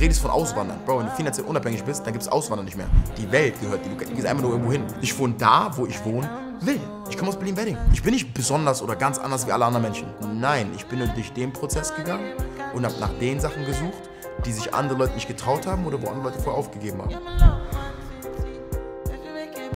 redest von Auswandern. Bro, wenn du finanziell unabhängig bist, dann gibt es Auswandern nicht mehr. Die Welt gehört dir. Du gehst einfach nur irgendwo hin. Ich wohne da, wo ich wohne will. Ich komme aus Berlin-Wedding. Ich bin nicht besonders oder ganz anders wie alle anderen Menschen. Nein, ich bin nur durch den Prozess gegangen und habe nach den Sachen gesucht, die sich andere Leute nicht getraut haben oder wo andere Leute vorher aufgegeben haben.